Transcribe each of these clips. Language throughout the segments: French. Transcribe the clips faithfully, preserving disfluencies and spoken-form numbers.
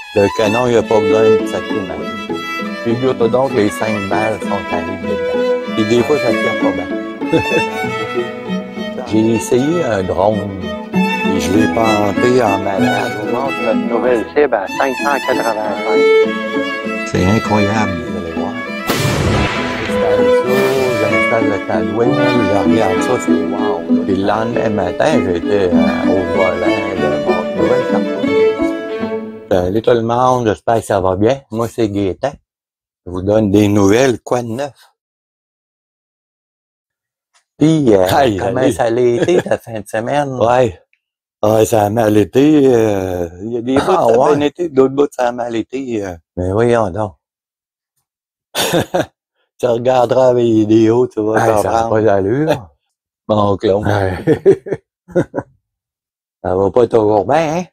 Le canon, il n'y a pas besoin de sacrement. Figure-toi donc que les cinq balles sont allées dedans. Et des fois, ça tire pas bien. J'ai essayé un drone et je l'ai planté en malade. Je vous montre notre nouvelle cible à cinq cent quatre-vingt-cinq. C'est incroyable, vous allez voir. J'installe ça, j'installe le talouin, je regarde ça, c'est wow. Puis le lendemain matin, j'étais euh, au volant de mon nouvelle cartouche. Salut tout le monde, j'espère que ça va bien. Moi, c'est Gaétan. Je vous donne des nouvelles, quoi de neuf? Puis, euh, aïe, comment aïe. Ça a été ta fin de semaine? Ouais. Ouais, ça a mal été. Euh, il y a des bouts ah, ça a ouais. bien été, d'autres bouts ça a mal été. Euh. Mais voyons donc. Tu regarderas les vidéos, tu vas comprendre. Ça n'a pas d'allure. Mon clone. Ouais. Ça va pas toujours bien, hein?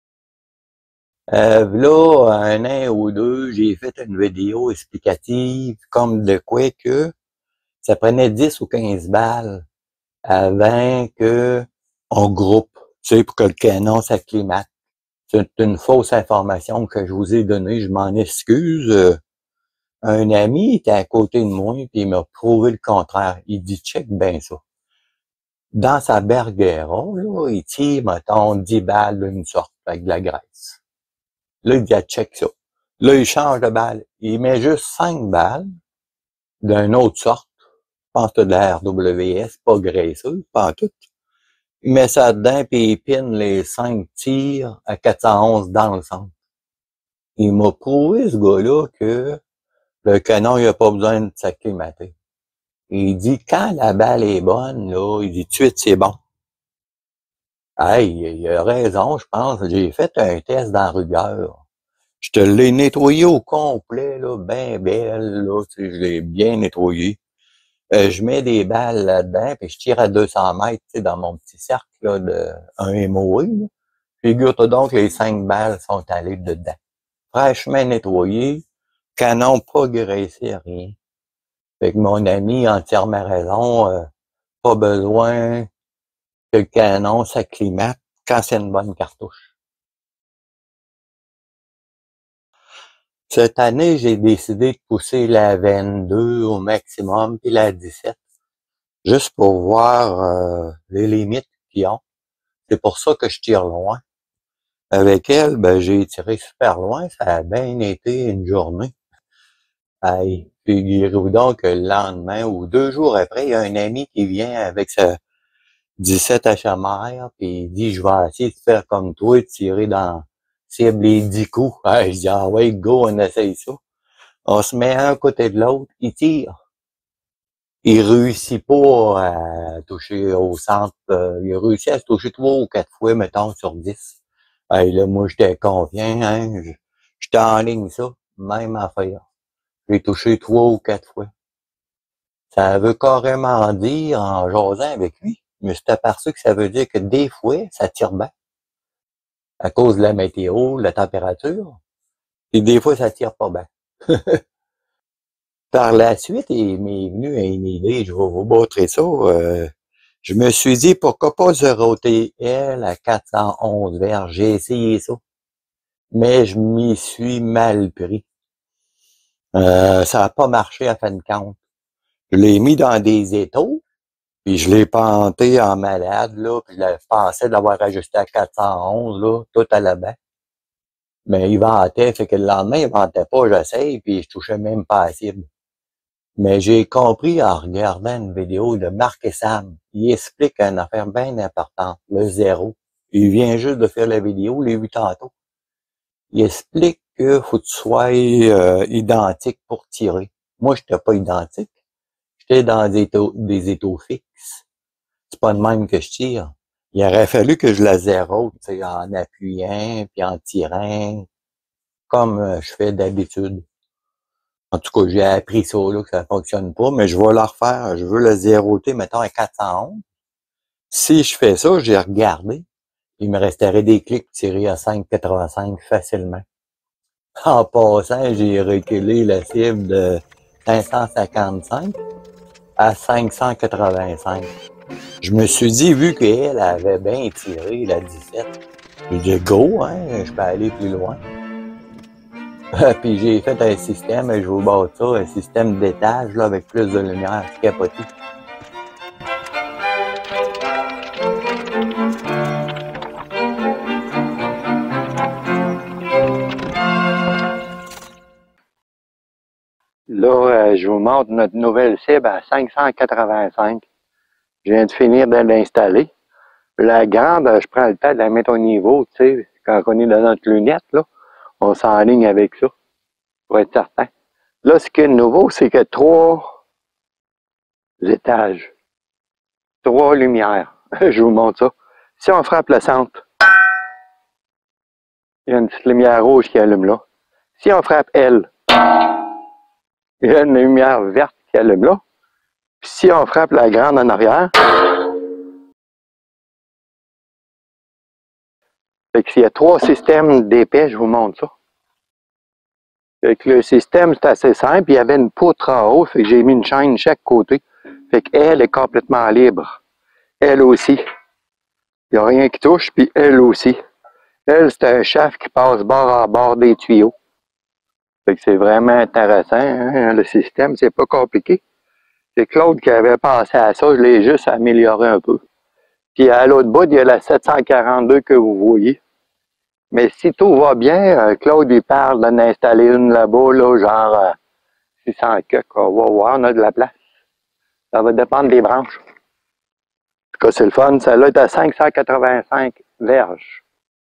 Euh, là, un an ou deux, j'ai fait une vidéo explicative comme de quoi que ça prenait dix ou quinze balles avant que on groupe, tu sais, pour que le canon s'acclimate. C'est une fausse information que je vous ai donnée, je m'en excuse. Un ami était à côté de moi puis il m'a prouvé le contraire. Il dit, check bien ça. Dans sa Bergera, là, il tire, mettons, dix balles d'une sorte avec de la graisse. Là, il dit, ah, check ça. Là, il change de balle. Il met juste cinq balles d'une autre sorte. Je pense que de la R W S, pas graisseuse, pas en tout. Il met ça dedans, puis il pine les cinq tirs à quatre cent onze dans le centre. Il m'a prouvé, ce gars-là, que le canon, il a pas besoin de s'acclimater. Il dit, quand la balle est bonne, là, il dit, tout de suite, c'est bon. Hey, il a raison, je pense. J'ai fait un test dans Rugueur. Je te l'ai nettoyé au complet, là, bien belle, là, tu sais, je l'ai bien nettoyé. Euh, je mets des balles là-dedans, puis je tire à deux cents mètres, tu sais, dans mon petit cercle, là, de un M O E, là. Figure-toi donc que les cinq balles sont allées dedans. Fraîchement nettoyé, canon pas graissé, rien. Fait que mon ami a entièrement raison, euh, pas besoin que le canon s'acclimate quand c'est une bonne cartouche. Cette année, j'ai décidé de pousser la vingt-deux au maximum, puis la dix-sept, juste pour voir euh, les limites qu'ils ont. C'est pour ça que je tire loin. Avec elle, ben j'ai tiré super loin, ça a bien été une journée. Hey, figurez-vous donc que le lendemain ou deux jours après, il y a un ami qui vient avec sa dix-sept H M R, puis il dit, je vais essayer de faire comme toi, de tirer dans cible les dix coups. Hey, je dis, ah ouais, go, on essaye ça. On se met un côté de l'autre, il tire. Il réussit pas à toucher au centre. Euh, il a réussi à se toucher trois ou quatre fois, mettons, sur dix. Hey, là, moi, j'étais confiant, hein. J'étais en ligne, ça. Même affaire. J'ai touché trois ou quatre fois. Ça veut carrément dire, en jasant avec lui, je me suis aperçu que ça veut dire que des fois, ça tire bien. À cause de la météo, de la température. Et des fois, ça tire pas bien. Par la suite, il m'est venu une idée, je vais vous montrer ça. Euh, je me suis dit, pourquoi pas zeroter elle à quatre cent onze verges. J'ai essayé ça. Mais je m'y suis mal pris. Euh, ça n'a pas marché à fin de compte. Je l'ai mis dans des étaux, puis je l'ai planté en malade, là, puis je pensais de l'avoir ajusté à quatre cent onze, là, tout à la baie. Mais il ventait, fait que le lendemain, il ventait pas, j'essaye, puis je touchais même pas à la cible. Mais j'ai compris en regardant une vidéo de Marc et Sam. Il explique une affaire bien importante, le zéro. Il vient juste de faire la vidéo, les huit tantôt. Il explique que faut que tu sois euh, identique pour tirer. Moi, j'étais pas identique. J'étais dans des étaux, des étaux fixes. C'est pas de même que je tire. Il aurait fallu que je la zéro, tu sais, en appuyant, puis en tirant, comme euh, je fais d'habitude. En tout cas, j'ai appris ça, là, que ça fonctionne pas, mais je vais la refaire. Je veux la zéroter, mettons, à quatre cent onze. Si je fais ça, j'ai regardé. Il me resterait des clics tirés à cinq quatre-vingt-cinq facilement. En passant, j'ai reculé la cible de cinq cent cinquante-cinq à cinq cent quatre-vingt-cinq. Je me suis dit, vu qu'elle avait bien tiré la dix-sept, j'ai dit, go, hein, je peux aller plus loin. Puis j'ai fait un système, je vous bats ça, un système d'étage là, avec plus de lumière, c'est capoté. Là, euh, je vous montre notre nouvelle cible à cinq cent quatre-vingt-cinq. Je viens de finir de l'installer. La grande, je prends le temps de la mettre au niveau, tu sais, quand on est dans notre lunette, là, on s'enligne avec ça, pour être certain. Là, ce qui est nouveau, c'est que trois étages, trois lumières. Je vous montre ça. Si on frappe le centre, il y a une petite lumière rouge qui allume là. Si on frappe L, il y a une lumière verte qui allume là. Puis si on frappe la grande en arrière, fait que s'il y a trois systèmes d'épais, je vous montre ça. Fait que le système, c'est assez simple. Il y avait une poutre en haut, fait que j'ai mis une chaîne de chaque côté. Fait qu'elle est complètement libre. Elle aussi. Il n'y a rien qui touche, puis elle aussi. Elle, c'est un shaft qui passe bord à bord des tuyaux. Fait que c'est vraiment intéressant, hein, le système, c'est pas compliqué. C'est Claude qui avait pensé à ça, je l'ai juste amélioré un peu. Puis à l'autre bout, il y a la sept cent quarante-deux que vous voyez. Mais si tout va bien, Claude, il parle d'en installer une là-bas, là, genre euh, six cents coques. On va voir, on a de la place. Ça va dépendre des branches. En tout cas, c'est le fun. Celle-là est à cinq cent quatre-vingt-cinq verges.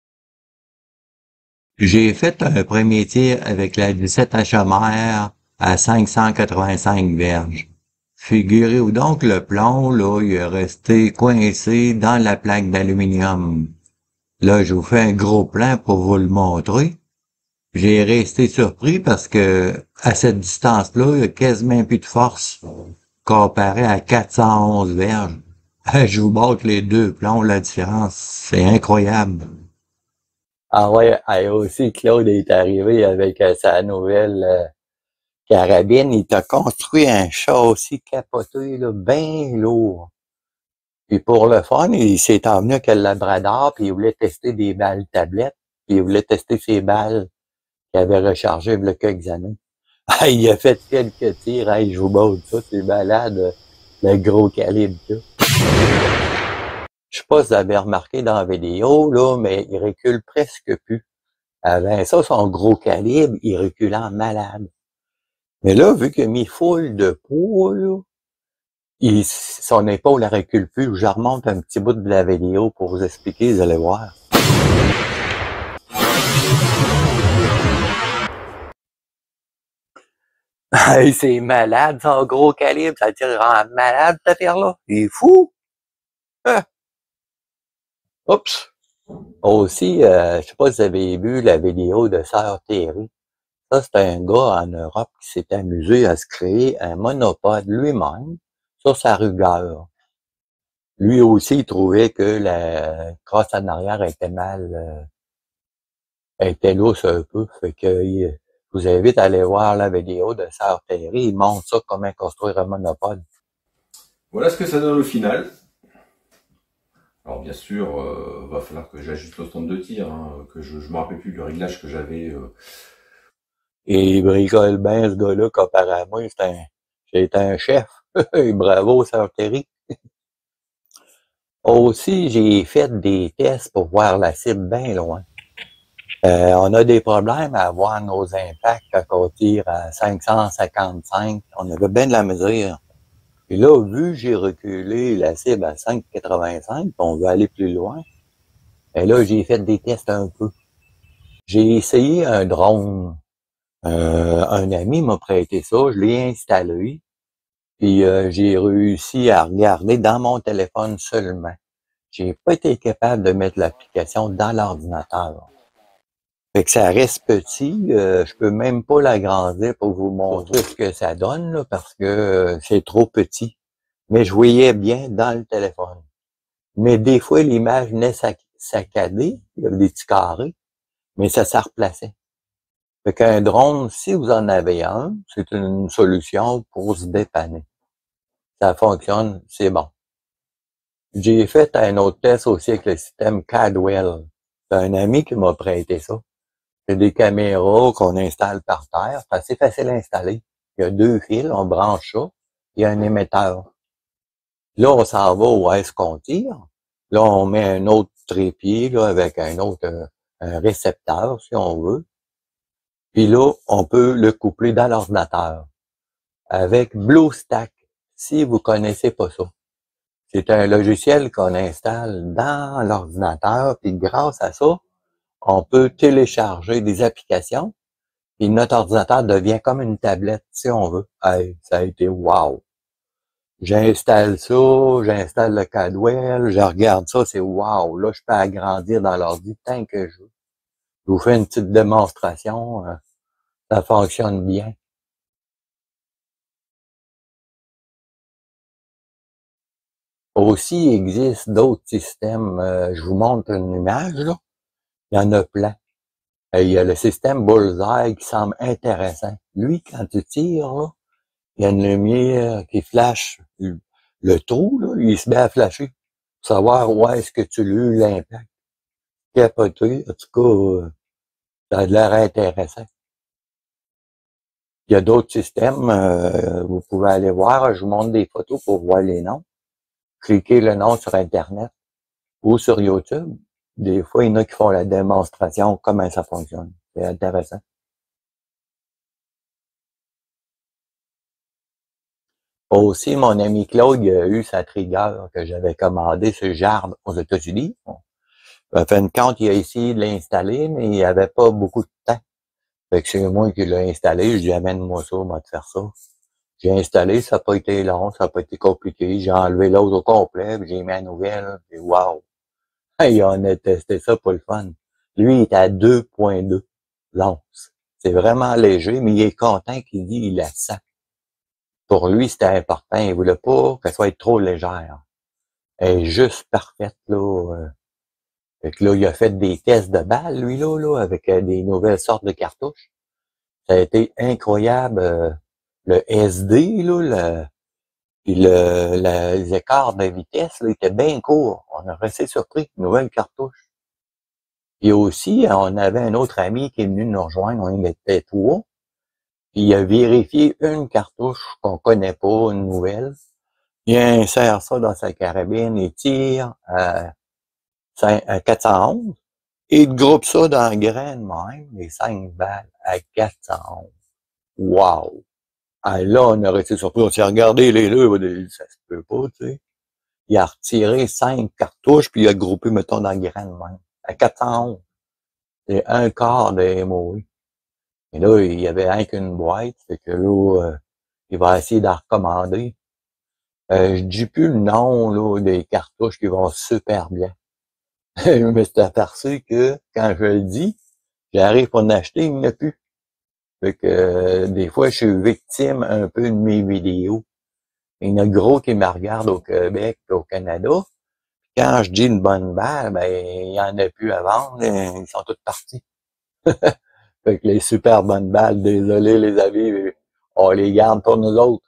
J'ai fait un premier tir avec la dix-sept H M R à cinq cent quatre-vingt-cinq verges. Figurez-vous donc le plomb, là, il est resté coincé dans la plaque d'aluminium. Là, je vous fais un gros plan pour vous le montrer. J'ai resté surpris parce que à cette distance-là, il n'y a quasiment plus de force comparé à quatre cent onze verges. Je vous montre les deux plombs, la différence, c'est incroyable. Ah ouais, aussi, Claude est arrivé avec euh, sa nouvelle euh, carabine. Il t'a construit un châssis capoté, là, bien lourd. Puis pour le fun, il s'est emmené avec le Labrador, puis il voulait tester des balles tablettes, puis il voulait tester ses balles qu'il avait rechargées il y a quelques années. Ah, il a fait quelques tirs, hey, je vous montre ça, c'est malade, le gros calibre là. Je sais pas si vous avez remarqué dans la vidéo, là, mais il recule presque plus. Avant ça, son gros calibre, il reculait en malade. Mais là, vu qu'il a mis full de poids, là, il, son épaule ne recule plus. Je remonte un petit bout de la vidéo pour vous expliquer, vous allez voir. C'est malade, son gros calibre, ça tire en malade, cette affaire-là. Il est fou! Ah. Oups! Aussi, euh, je sais pas si vous avez vu la vidéo de Sœur Thierry. Ça, c'est un gars en Europe qui s'est amusé à se créer un monopode lui-même sur sa rugueur. Lui aussi, il trouvait que la crosse en arrière était mal, euh, était lousse un peu. Fait que il, je vous invite à aller voir la vidéo de Sœur Thierry. Il montre ça, comment construire un monopode. Voilà ce que ça donne au final. Alors bien sûr, euh, va falloir que j'ajuste le stand de tir, hein, que je ne me rappelle plus du réglage que j'avais. Euh... Et il bricole bien ce gars-là comparé à moi, c'est un, c'est un chef. Bravo, Sœur Thierry. Aussi, j'ai fait des tests pour voir la cible bien loin. Euh, on a des problèmes à voir nos impacts quand on tire à cinq cent cinquante-cinq. On avait bien de la mesure. Et là, vu que j'ai reculé la cible à cinq cent quatre-vingt-cinq, on veut aller plus loin, et là, j'ai fait des tests un peu. J'ai essayé un drone. Euh, un ami m'a prêté ça, je l'ai installé, puis euh, j'ai réussi à regarder dans mon téléphone seulement. J'ai pas été capable de mettre l'application dans l'ordinateur. Fait que ça reste petit, euh, je peux même pas l'agrandir pour vous montrer ce que ça donne, là, parce que euh, c'est trop petit. Mais je voyais bien dans le téléphone. Mais des fois, l'image venait sac saccadée, il y avait des petits carrés, mais ça s'est replacé. Fait qu'un drone, si vous en avez un, c'est une solution pour se dépanner. Ça fonctionne, c'est bon. J'ai fait un autre test aussi avec le système Cadwell. C'est un ami qui m'a prêté ça. C'est des caméras qu'on installe par terre. C'est assez facile à installer. Il y a deux fils, on branche ça. Il y a un émetteur. Là, on s'en va où est-ce qu'on tire. Là, on met un autre trépied là, avec un autre euh, un récepteur, si on veut. Puis là, on peut le coupler dans l'ordinateur avec BlueStack, si vous connaissez pas ça. C'est un logiciel qu'on installe dans l'ordinateur, puis grâce à ça, on peut télécharger des applications, puis notre ordinateur devient comme une tablette, si on veut. Hey, ça a été wow! J'installe ça, j'installe le Cadwell, je regarde ça, c'est wow! Là, je peux agrandir dans l'ordi tant que je veux. Je vous fais une petite démonstration, euh, ça fonctionne bien. Aussi, il existe d'autres systèmes, euh, je vous montre une image, là. Il y en a plein. Et il y a le système Bullseye qui semble intéressant. Lui, quand tu tires, là, il y a une lumière qui flash le, le trou, là, il se met à flasher pour savoir où est-ce que tu l'as eu l'impact. Capoté, en tout cas, euh, ça a l'air intéressant. Il y a d'autres systèmes, euh, vous pouvez aller voir, je vous montre des photos pour voir les noms. Cliquez le nom sur Internet ou sur YouTube. Des fois, il y en a qui font la démonstration, comment ça fonctionne. C'est intéressant. Aussi, mon ami Claude, il a eu sa trigger que j'avais commandée sur Jard aux États-Unis. En fin de compte, il a essayé de l'installer, mais il n'y avait pas beaucoup de temps. Fait que c'est moi qui l'ai installé, je lui amène-moi ça, moi de faire ça. J'ai installé, ça n'a pas été long, ça n'a pas été compliqué. J'ai enlevé l'autre au complet, puis j'ai mis la nouvelle, puis wow! Hey, on a testé ça pour le fun. Lui, il est à deux virgule deux l'once. C'est vraiment léger, mais il est content qu'il dit il a cent. Pour lui, c'était important. Il voulait pas qu'elle soit trop légère. Elle est juste parfaite, là. euh. Fait que là, il a fait des tests de balles, lui, là, là, avec euh, des nouvelles sortes de cartouches. Ça a été incroyable. euh, le S D, là, le, puis le, le- les écarts de vitesse, là, étaient bien courts. On a resté surpris. Nouvelle cartouche. Et aussi, on avait un autre ami qui est venu nous rejoindre, on était trois. Puis il a vérifié une cartouche qu'on connaît pas, une nouvelle. Il insère ça dans sa carabine et tire à, à quatre cent onze. Et il groupe ça dans la graine même, les cinq balles à quatre cent onze. Wow! Ah, là, on a resté surpris. On s'est regardé les deux, on a dit, ça se peut pas, tu sais. Il a retiré cinq cartouches, puis il a groupé, mettons, dans la graine même. À quatre cent onze. C'est un quart de M O I. Et là, il y avait rien qu'une boîte, fait que là, euh, il va essayer d'en recommander. Euh, je dis plus le nom, là, des cartouches qui vont super bien. Je me suis aperçu que, quand je le dis, j'arrive pour en acheter, il n'y en a plus. Fait que, euh, des fois, je suis victime un peu de mes vidéos. Il y en a gros qui me regardent au Québec, au Canada. Quand je dis une bonne balle, ben, il n'y en a plus à vendre, ils sont tous partis. Fait que les super bonnes balles, désolé les amis, on les garde pour nous autres.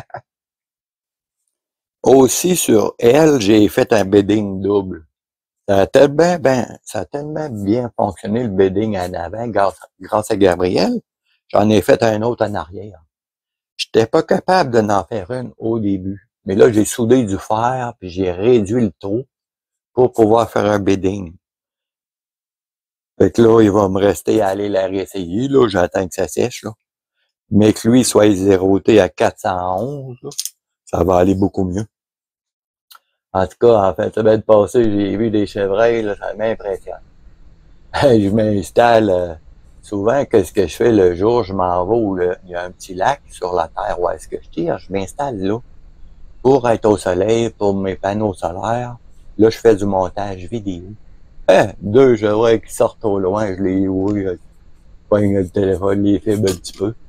Aussi sur elle, j'ai fait un bedding double. Ça a tellement bien, ça a tellement bien fonctionné le bedding en avant grâce, grâce à Gabriel. J'en ai fait un autre en arrière. J'étais pas capable de n'en faire une au début. Mais là, j'ai soudé du fer, puis j'ai réduit le trou pour pouvoir faire un bedding. Fait que là, il va me rester à aller la réessayer, là. J'attends que ça sèche, là. Mais que lui soit zéroté à quatre cent onze, là, ça va aller beaucoup mieux. En tout cas, en fin de semaine passée, j'ai vu des chevreuils, là, ça m'impressionne. Je m'installe, euh, souvent, qu'est-ce que je fais le jour, je m'en vais où le, il y a un petit lac sur la terre où est-ce que je tire, je m'installe là, pour être au soleil, pour mes panneaux solaires. Là, je fais du montage vidéo. Hein, deux chevreuils qui sortent au loin, je les oui, je pogne le téléphone, les fibres un petit peu.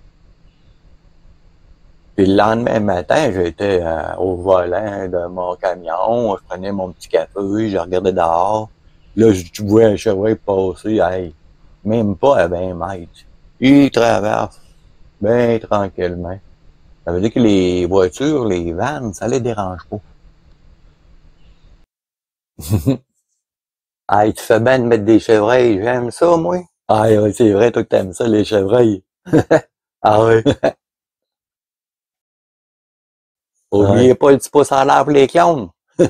Puis le lendemain matin, j'étais euh, au volant de mon camion, je prenais mon petit café, je regardais dehors. Là, je vois un chevreuil passer, hey, même pas à vingt mètres. Il traverse bien tranquillement. Ça veut dire que les voitures, les vannes, ça les dérange pas. Hey, tu fais bien de mettre des chevreuils, j'aime ça, moi. Ah oui, c'est vrai, toi que t'aimes ça, les chevreuils. Ah oui. Oubliez Ouais. pas le petit pouce en l'air pour les clones.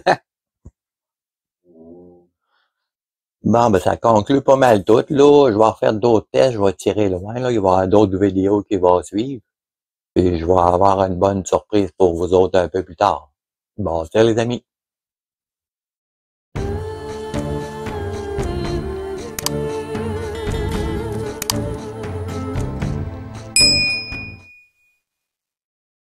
Bon, ben, ça conclut pas mal tout, là. Je vais refaire d'autres tests, je vais tirer loin, là. Il va y avoir d'autres vidéos qui vont suivre. Et je vais avoir une bonne surprise pour vous autres un peu plus tard. Bon, c'est les amis.